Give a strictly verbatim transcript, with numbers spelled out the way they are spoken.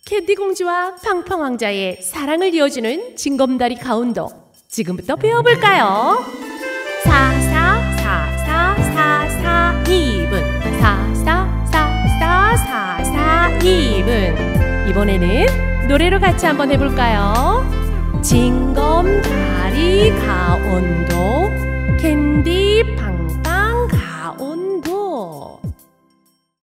캔디 공주와 팡팡 왕자의 사랑을 이어주는 징검다리 가운도 지금부터 배워볼까요? 사사사사사사 이 분 사사사사사사 이 분 이번에는 노래로 같이 한번 해볼까요? 징검다리